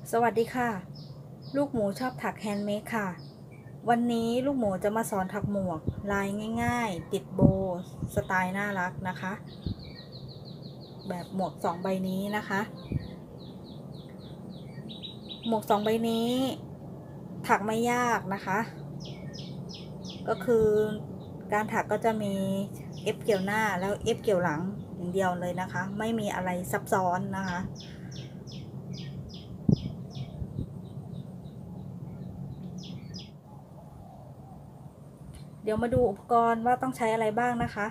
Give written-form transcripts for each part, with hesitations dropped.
สวัสดีค่ะลูกหมูชอบถักแฮนด์เมดค่ะวันนี้ลูกหมูจะมาสอนถักหมวกลายง่ายๆติดโบว์สไตล์น่ารักนะคะแบบหมวก2ใบนี้นะคะหมวก2ใบนี้ถักไม่ยากนะคะก็คือการถักก็จะมีเอฟเกี่ยวหน้าแล้วเอฟเกี่ยวหลังอย่างเดียวเลยนะคะไม่มีอะไรซับซ้อนนะคะเดี๋ยวมาดูอุปกรณ์ว่าต้องใช้อะไรบ้างนะคะ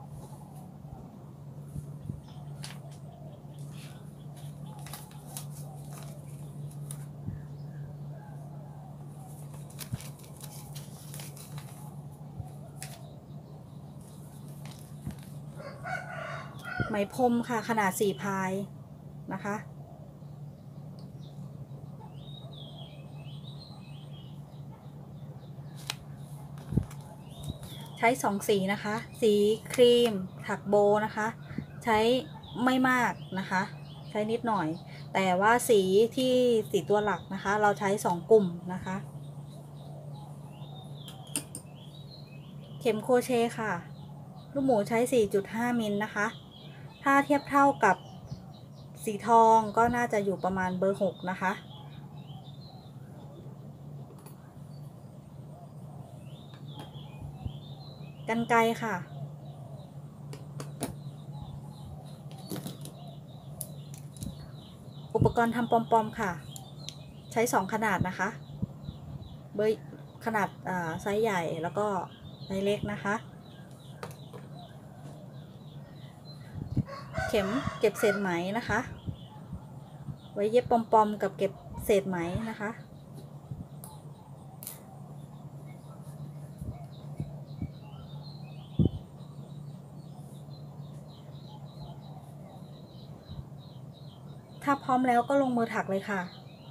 ไหมพรมค่ะขนาด4พายนะคะใช้2สีนะคะสีครีมถักโบนะคะใช้ไม่มากนะคะใช้นิดหน่อยแต่ว่าสีที่สีตัวหลักนะคะเราใช้2กลุ่มนะคะเข็มโครเชต์ค่ะลูกหมูใช้ 4.5 มิลนะคะถ้าเทียบเท่ากับสีทองก็น่าจะอยู่ประมาณเบอร์6นะคะกรรไกรค่ะอุปกรณ์ทำปอมๆค่ะใช้2ขนาดนะคะเบอร์ขนาดไซส์ใหญ่แล้วก็ไซส์เล็กนะคะเข็มเก็บเศษไหมนะคะไว้เย็บปอมๆกับเก็บเศษไหมนะคะถ้าพร้อมแล้วก็ลงมือถักเลยค่ะ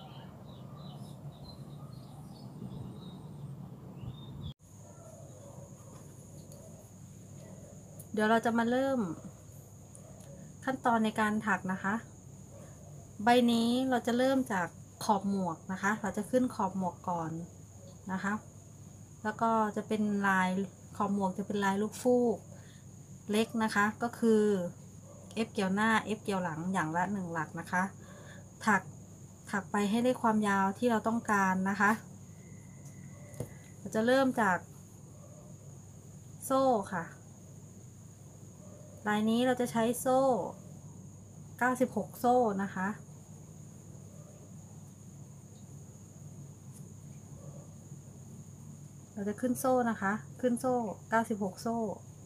เดี๋ยวเราจะมาเริ่มขั้นตอนในการถักนะคะใบนี้เราจะเริ่มจากขอบหมวกนะคะเราจะขึ้นขอบหมวกก่อนนะคะแล้วก็จะเป็นลายขอบหมวกจะเป็นลายลูกฟูกเล็กนะคะก็คือเอฟเกี่ยวหน้าเอฟเกี่ยวหลังอย่างละ1หลักนะคะถักไปให้ได้ความยาวที่เราต้องการนะคะเราจะเริ่มจากโซ่ค่ะลายนี้เราจะใช้โซ่96โซ่นะคะเราจะขึ้นโซ่นะคะขึ้นโซ่96โซ่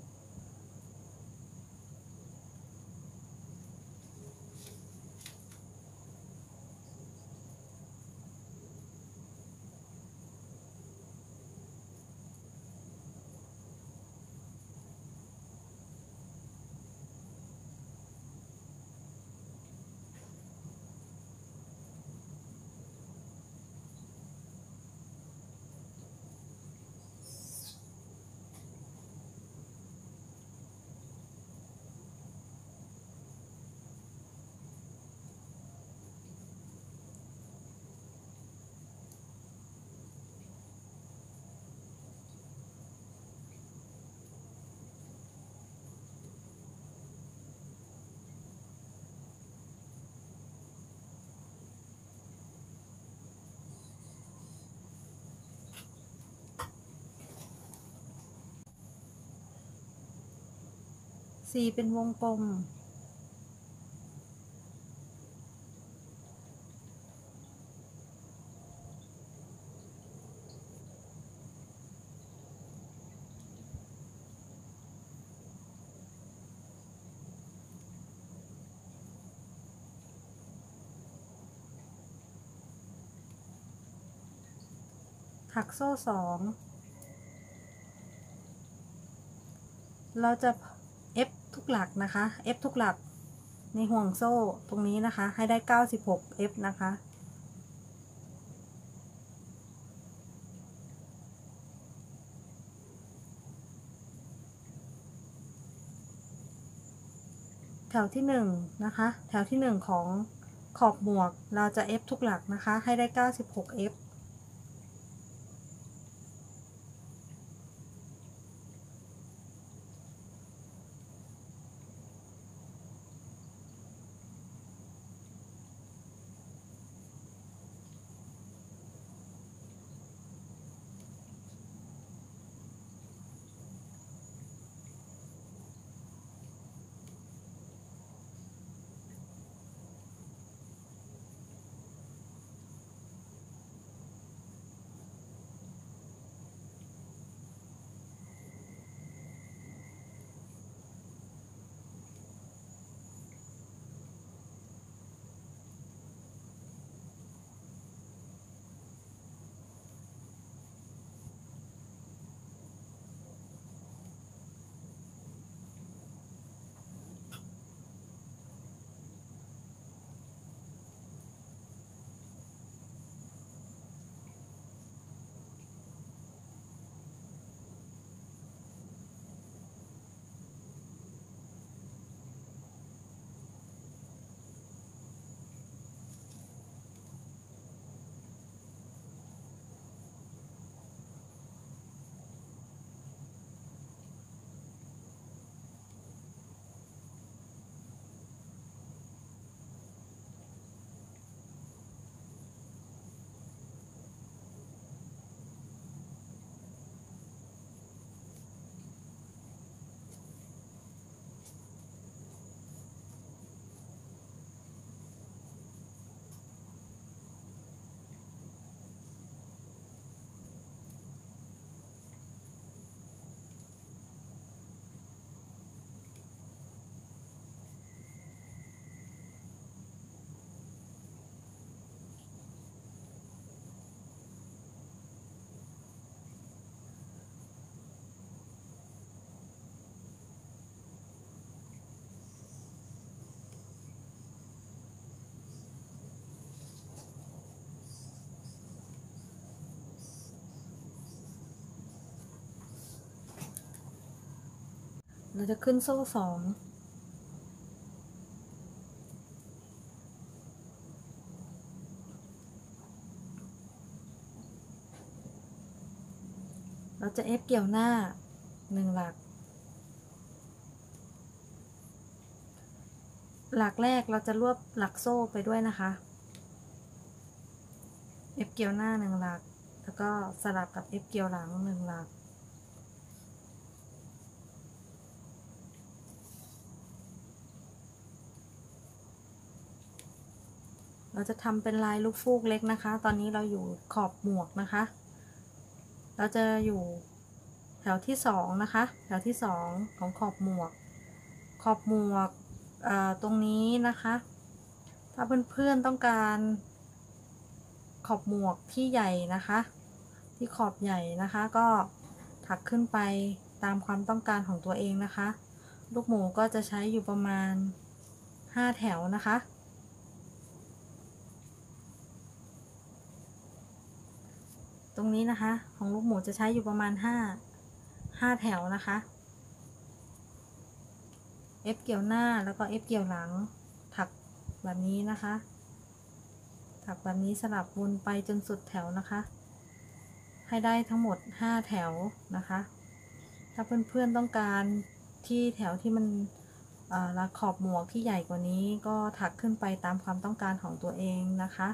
4เป็นวงกลมถักโซ่2เราจะ F ทุกหลักนะคะ F ทุกหลักในห่วงโซ่ตรงนี้นะคะให้ได้96 F นะคะแถวที่1นะคะแถวที่1ของขอบหมวกเราจะ F ทุกหลักนะคะให้ได้96 Fเราจะขึ้นโซ่2เราจะ F เกี่ยวหน้า1หลักหลักแรกเราจะรวบหลักโซ่ไปด้วยนะคะ F เกี่ยวหน้า1หลักแล้วก็สลับกับ F เกี่ยวหลัง1หลักเราจะทำเป็นลายลูกฟูกเล็กนะคะตอนนี้เราอยู่ขอบหมวกนะคะเราจะอยู่แถวที่2นะคะแถวที่2ของขอบหมวกตรงนี้นะคะถ้าเพื่อนๆต้องการขอบหมวกที่ใหญ่นะคะที่ขอบใหญ่นะคะก็ถักขึ้นไปตามความต้องการของตัวเองนะคะลูกหมูก็จะใช้อยู่ประมาณ5แถวนะคะตรงนี้นะคะของลูกหมูจะใช้อยู่ประมาณ5แถวนะคะ F เกี่ยวหน้าแล้วก็ F เกี่ยวหลังถักแบบนี้นะคะถักแบบนี้สลับวนไปจนสุดแถวนะคะให้ได้ทั้งหมด5แถวนะคะถ้าเพื่อนๆต้องการที่แถวที่มันรัดขอบหมวกที่ใหญ่กว่านี้ก็ถักขึ้นไปตามความต้องการของตัวเองนะคะ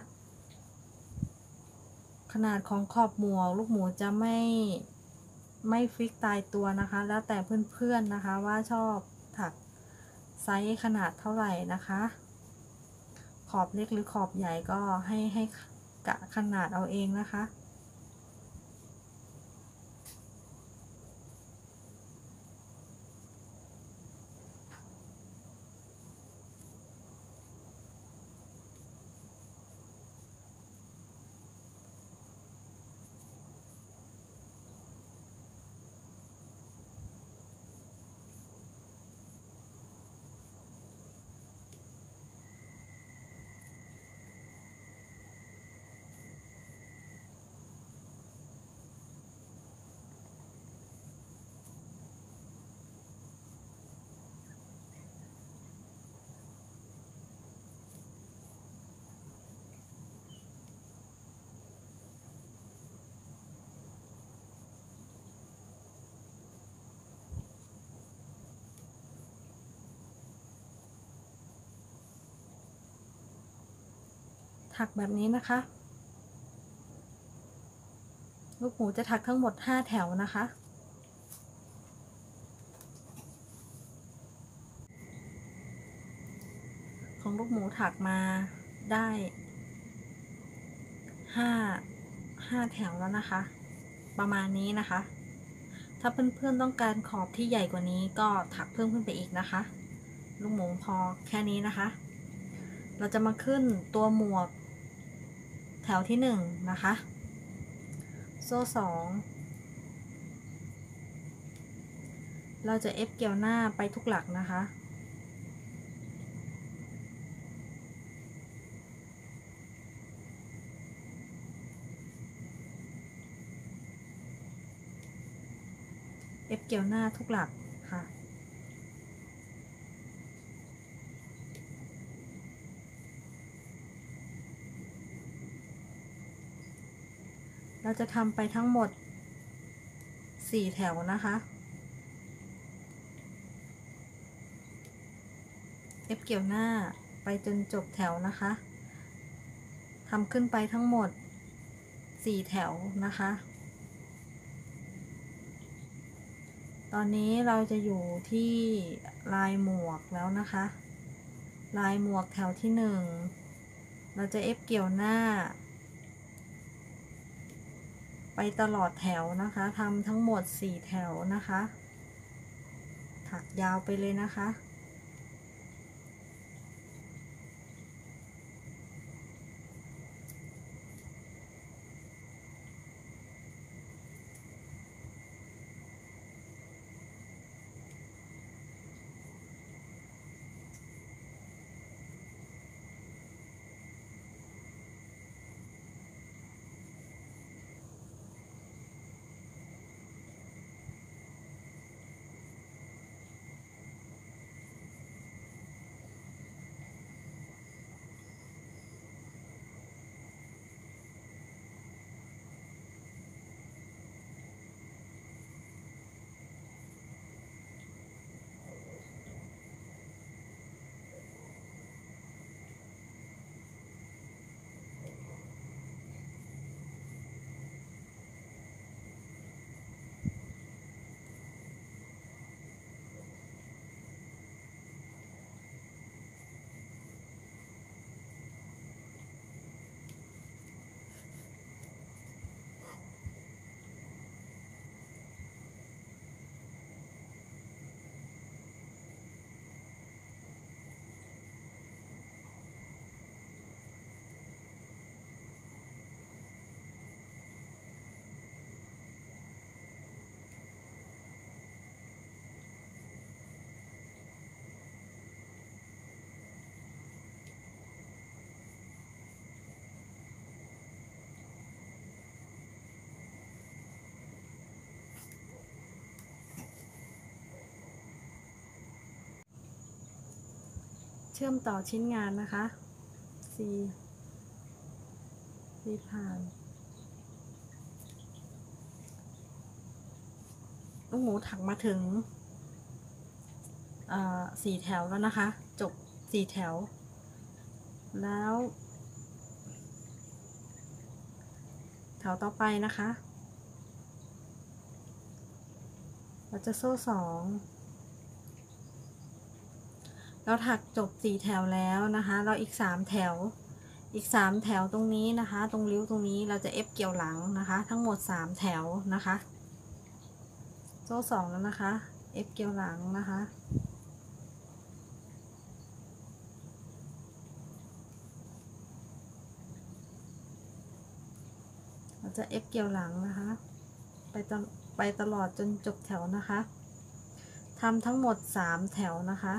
ขนาดของขอบหมวกลูกหมูจะไม่ฟิกตายตัวนะคะแล้วแต่เพื่อนๆนะคะว่าชอบถักไซส์ขนาดเท่าไหร่นะคะขอบเล็กหรือขอบใหญ่ก็ให้กะขนาดเอาเองนะคะถักแบบนี้นะคะ ลูกหมูจะถักทั้งหมด5แถวนะคะ ของลูกหมูถักมาได้5แถวแล้วนะคะ ประมาณนี้นะคะ ถ้าเพื่อนๆต้องการขอบที่ใหญ่กว่านี้ก็ถักเพิ่มขึ้นไปอีกนะคะ ลูกหมูพอแค่นี้นะคะ เราจะมาขึ้นตัวหมวกแถวที่1นะคะ โซ่2เราจะเอฟเกี่ยวหน้าไปทุกหลักนะคะเอฟเกี่ยวหน้าทุกหลักค่ะเราจะทำไปทั้งหมด4แถวนะคะเอฟเกี่ยวหน้าไปจนจบแถวนะคะทำขึ้นไปทั้งหมด4แถวนะคะตอนนี้เราจะอยู่ที่ลายหมวกแล้วนะคะลายหมวกแถวที่1เราจะเอฟเกี่ยวหน้าไปตลอดแถวนะคะทำทั้งหมด4แถวนะคะถักยาวไปเลยนะคะเชื่อมต่อชิ้นงานนะคะ4ผ่านลูกหมูถักมาถึง4แถวแล้วนะคะจบ4แถวแล้วแถวต่อไปนะคะเราจะโซ่2เราถักจบ4แถวแล้วนะคะเราอีก3แถวตรงนี้นะคะตรงริ้วตรงนี้เราจะเอฟเกี่ยวหลังนะคะทั้งหมด3แถวนะคะโซ่2แล้วนะคะเอฟเกี่ยวหลังนะคะเราจะเอฟเกี่ยวหลังนะคะไปตลอดจนจบแถวนะคะทำทั้งหมด3แถวนะคะ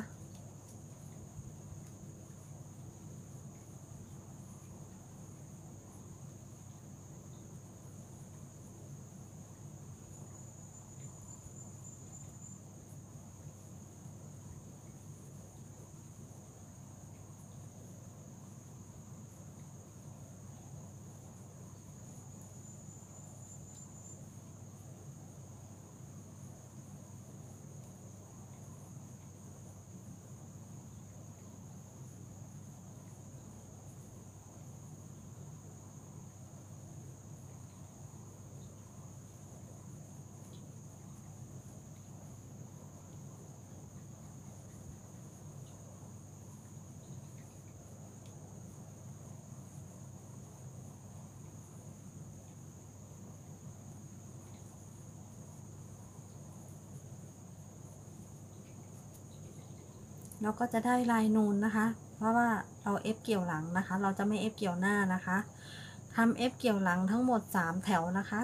เราก็จะได้ลายนูนนะคะเพราะว่าเราเอฟเกี่ยวหลังนะคะเราจะไม่เอฟเกี่ยวหน้านะคะทำเอฟเกี่ยวหลังทั้งหมด3แถวนะคะ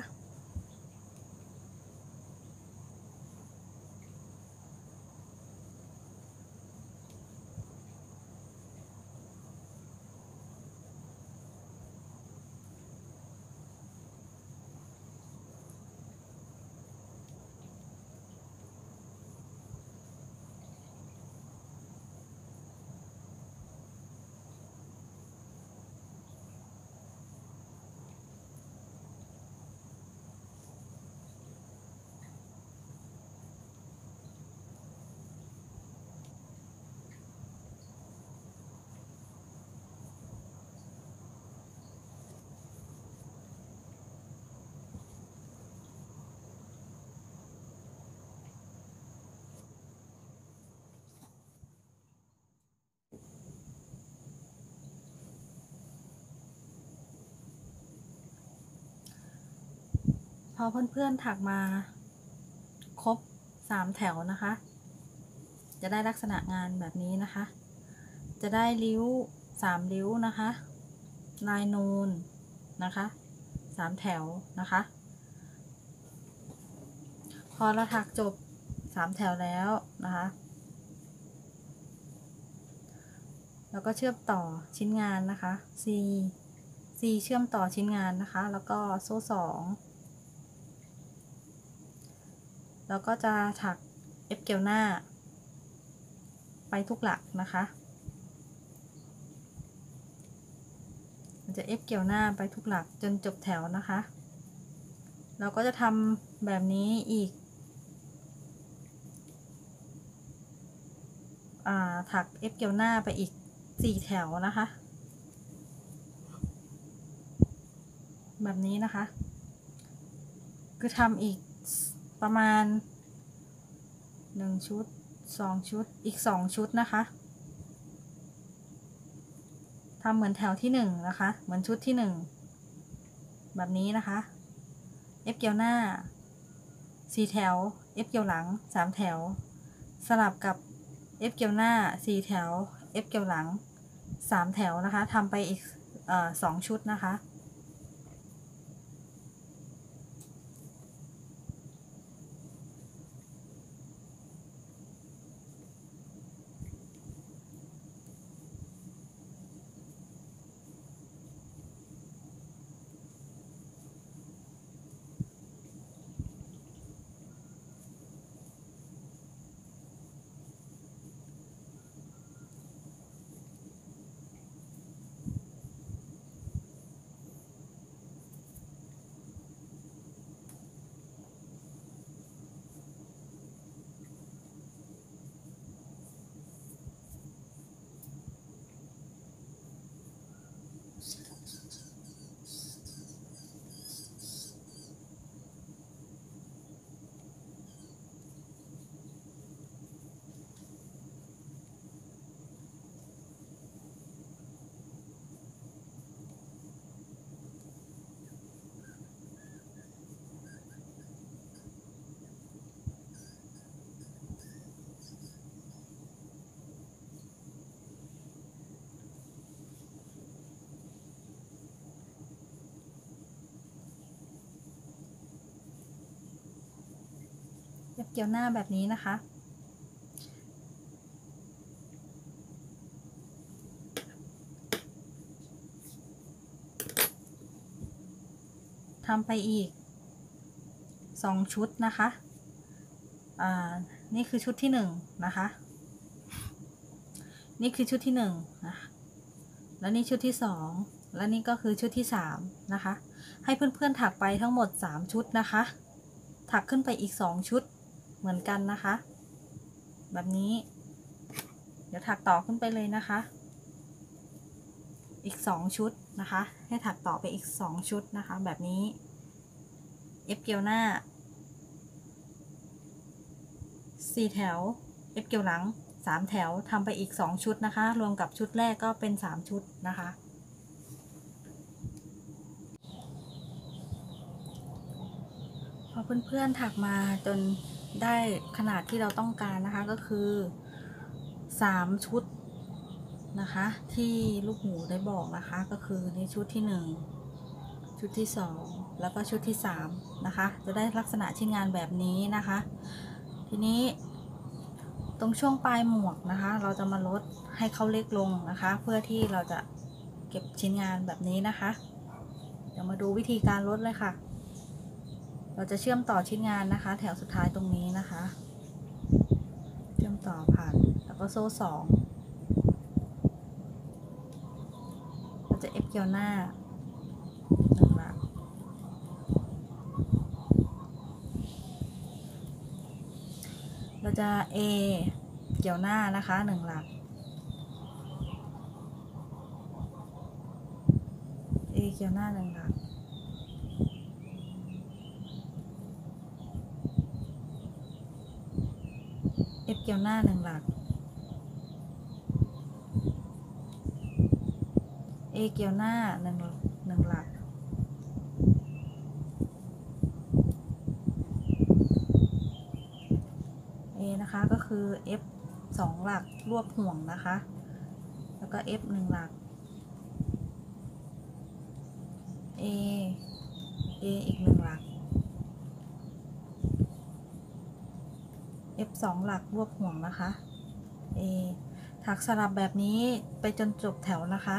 พอเพื่อนๆถักมาครบ3แถวนะคะจะได้ลักษณะงานแบบนี้นะคะจะได้ริ้ว3ริ้วนะคะลายนูนนะคะ3แถวนะคะพอเราถักจบ3แถวแล้วนะคะแล้วก็เชื่อมต่อชิ้นงานนะคะ C เชื่อมต่อชิ้นงานนะคะแล้วก็โซ่2แล้วก็จะถักเอฟเกี่ยวหน้าไปทุกหลักนะคะมันจะเอฟเกี่ยวหน้าไปทุกหลักจนจบแถวนะคะเราก็จะทำแบบนี้อีกถักเอฟเกี่ยวหน้าไปอีก4แถวนะคะแบบนี้นะคะคือทำอีกประมาณ1ชุด2ชุดอีก2ชุดนะคะทำเหมือนแถวที่1นะคะเหมือนชุดที่1แบบนี้นะคะเอฟเกี่ยวหน้า4แถวเอฟเกี่ยวหลัง3แถวสลับกับเอฟเกี่ยวหน้า4แถวเอฟเกี่ยวหลัง3แถวนะคะทำไปอีก2ชุดนะคะเอฟเกี่ยวหน้าแบบนี้นะคะทำไปอีก2ชุดนะคะนี่คือชุดที่1นะคะนี่คือชุดที่1นะคะแล้วนี่ชุดที่2และนี่ก็คือชุดที่3นะคะให้เพื่อนๆถักไปทั้งหมด3ชุดนะคะถักขึ้นไปอีก2ชุดเหมือนกันนะคะแบบนี้เดี๋ยวถักต่อขึ้นไปเลยนะคะอีก2ชุดนะคะให้ถักต่อไปอีก2ชุดนะคะแบบนี้เอฟเกี่ยวหน้า4แถวเอฟเกี่ยวหลัง3แถวทำไปอีก2ชุดนะคะรวมกับชุดแรกก็เป็น3ชุดนะคะพอเพื่อนๆถักมาจนได้ขนาดที่เราต้องการนะคะก็คือชุดนะคะที่ลูกหมูได้บอกนะคะก็คือในชุดที่1ชุดที่2แล้วก็ชุดที่3นะคะจะได้ลักษณะชิ้นงานแบบนี้นะคะทีนี้ตรงช่วงปลายหมวกนะคะเราจะมาลดให้เขาเล็กลงนะคะเพื่อที่เราจะเก็บชิ้นงานแบบนี้นะคะเดี๋ยวมาดูวิธีการลดเลยค่ะเราจะเชื่อมต่อชิ้นงานนะคะแถวสุดท้ายตรงนี้นะคะเชื่อมต่อผ่านแล้วก็โซ่2เราจะเอฟเกี่ยวหน้า1 หลักเราจะ A เกี่ยวหน้านะคะ1 หลัก A เกี่ยวหน้า1 หลักF เกี่ยวหน้า1 หลัก A เกี่ยวหน้า1 หลัก A นะคะก็คือ F 2 หลักรวบห่วงนะคะแล้วก็ F 1 หลัก A อีก1 หลัก F 2 หลักรวบห่วงนะคะ A ถักสลับแบบนี้ไปจนจบแถวนะคะ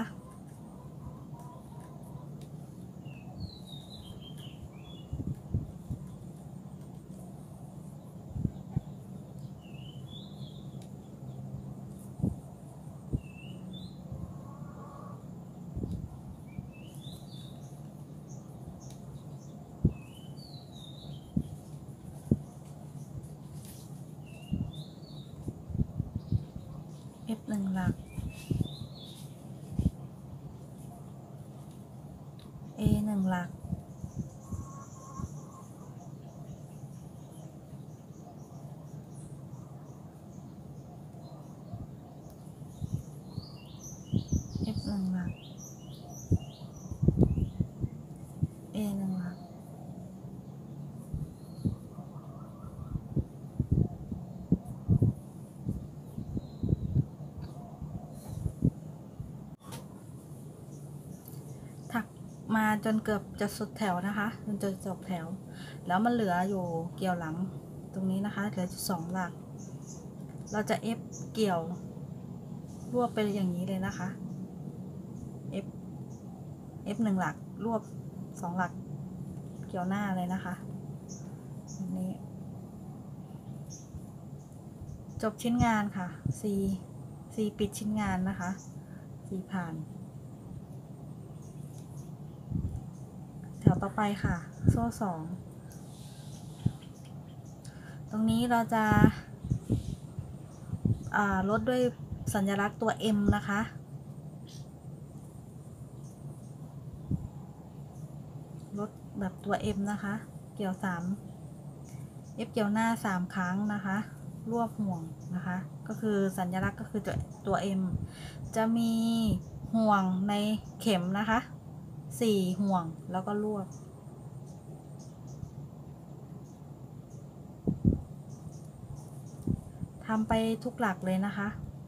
F 1 หลัก A 1 หลัก F 1 หลัก A 1 หลักถักมาจนเกือบจะสุดแถวนะคะจนจะจบแถวแล้วมันเหลืออยู่เกี่ยวหลังตรงนี้นะคะเหลือ2 หลักเราจะ F เกี่ยวรวบไปอย่างนี้เลยนะคะ F 1 หลักรวบ2 หลักเกี่ยวหน้าเลยนะคะแบบนี้จบชิ้นงานค่ะ C ปิดชิ้นงานนะคะ C ผ่านแถวต่อไปค่ะโซ่2ตรงนี้เราจะลดด้วยสัญลักษณ์ตัว M นะคะลดแบบตัว M นะคะเกี่ยว3 F เกี่ยวหน้า3 ครั้งนะคะรวบห่วงนะคะก็คือสัญลักษณ์ก็คือตัว M จะมีห่วงในเข็มนะคะ4 ห่วงแล้วก็รวบทำไปทุกหลักเลยนะคะ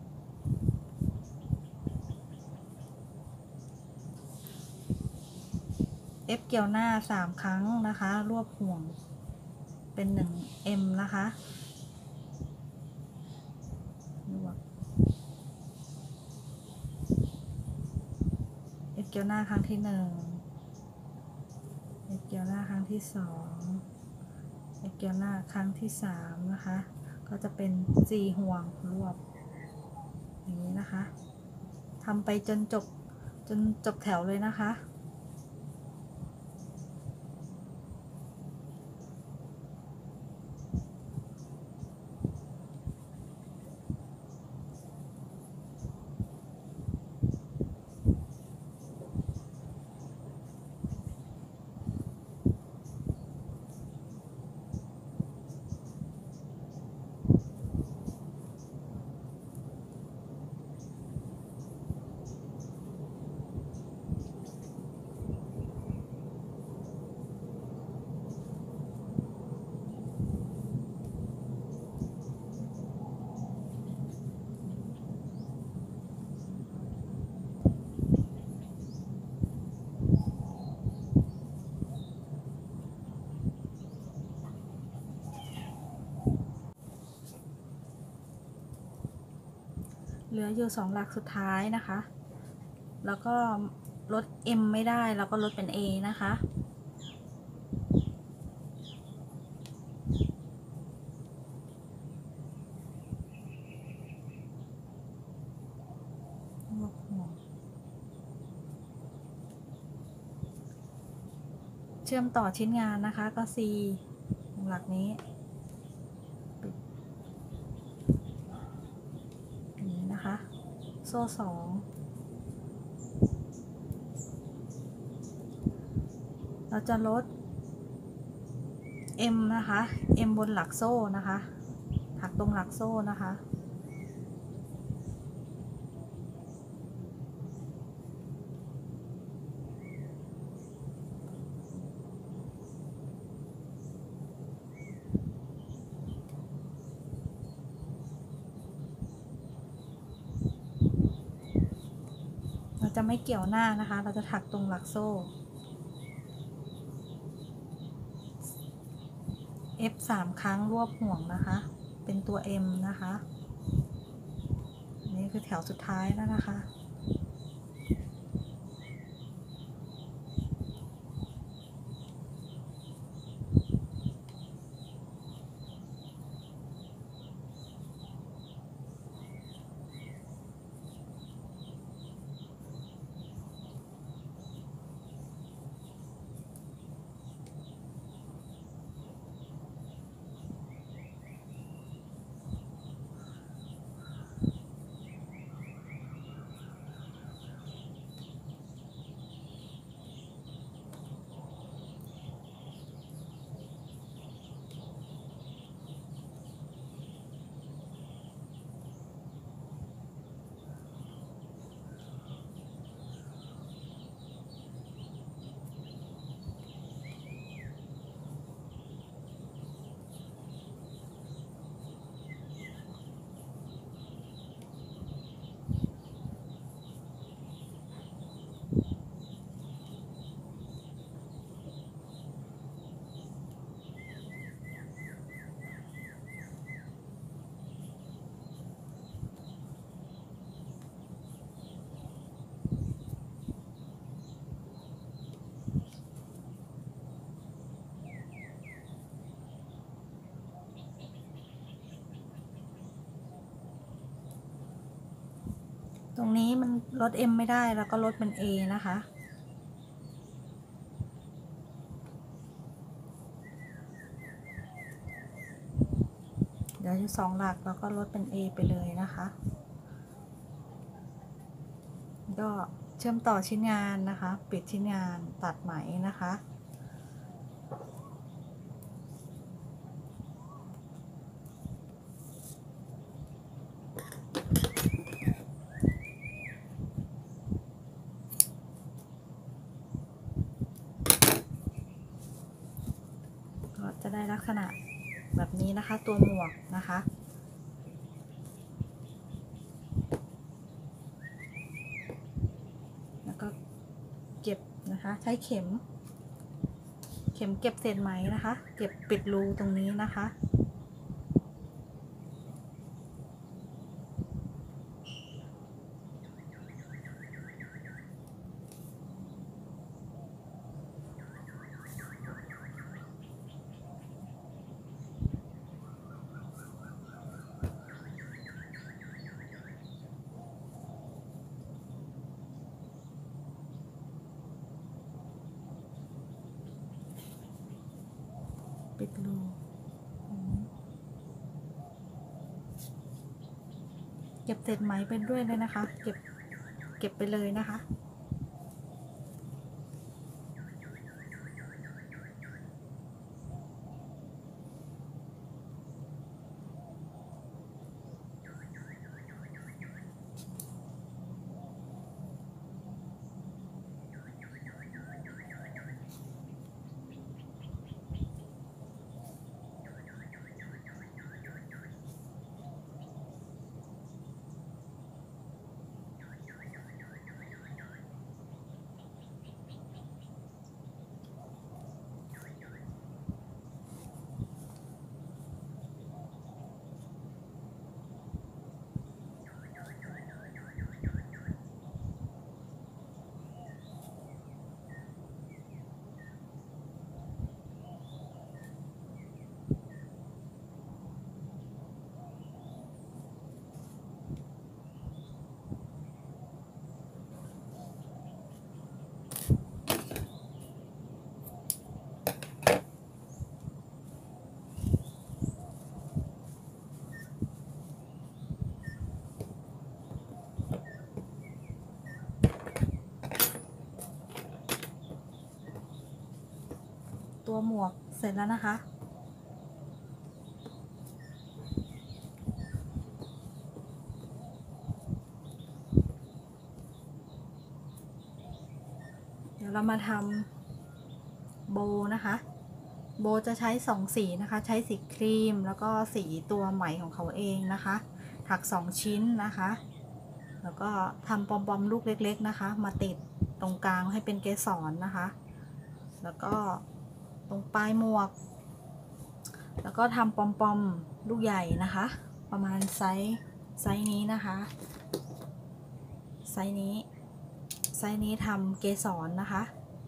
F เกี่ยวหน้า3 ครั้งนะคะรวบห่วงเป็น1 M นะคะรวบ F เกี่ยวหน้าครั้งที่1 F เกี่ยวหน้าครั้งที่2 F เกี่ยวหน้าครั้งที่3นะคะก็จะเป็น4 ห่วงรวบอย่างนี้นะคะทำไปจนจบแถวเลยนะคะลืออยู่2หลักสุดท้ายนะคะ แล้วก็ลด M ไม่ได้แล้วก็ลดเป็น A นะคะเชื่อมต่อชิ้นงานนะคะก็ C หลักนี้นี่นะคะโซ่2เราจะลด M นะคะ M บนหลักโซ่นะคะถักตรงหลักโซ่นะคะเราจะไม่เกี่ยวหน้านะคะเราจะถักตรงหลักโซ่ F 3 ครั้งรวบห่วงนะคะเป็นตัว M นะคะนี่คือแถวสุดท้ายแล้วนะคะตรงนี้มันลด M ไม่ได้แล้วก็ลดเป็น A นะคะเดี๋ยวอยู่2หลักแล้วก็ลดเป็น A ไปเลยนะคะก็เชื่อมต่อชิ้นงานนะคะปิดชิ้นงานตัดไหมนะคะก็จะได้ลักษณะแบบนี้นะคะตัวหมวกนะคะแล้วก็เก็บนะคะใช้เข็มเก็บเศษไหมนะคะเก็บปิดรูตรงนี้นะคะปิดรูเก็บเศษไหมไปด้วยเลยนะคะเก็บไปเลยนะคะตัวหมวกเสร็จแล้วนะคะเดี๋ยวเรามาทำโบนะคะโบจะใช้2สีนะคะใช้สีครีมแล้วก็สีตัวไหมของเขาเองนะคะถัก2ชิ้นนะคะแล้วก็ทำปอมๆลูกเล็กๆนะคะมาติดตรงกลางให้เป็นเกสรนะคะแล้วก็ตรงปลายหมวกแล้วก็ทำปอมๆลูกใหญ่นะคะประมาณไซส์นี้นะคะไซส์นี้ทำเกสรนะคะ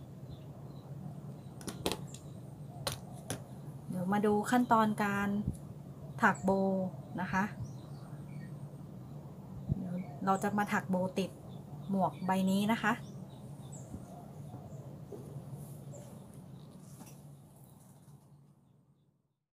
เดี๋ยวมาดูขั้นตอนการถักโบนะคะเดี๋ยวเราจะมาถักโบติดหมวกใบนี้นะคะ